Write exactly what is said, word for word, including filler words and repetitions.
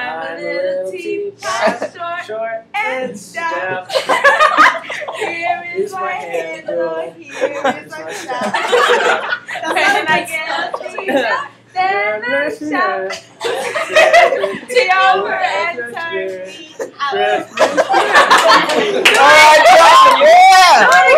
I'm a little teapot, short, short and stout. Here is my handle, here is my shout. When I get a teapot, then I shout. Tea over and turkey. All right, Justin, yeah!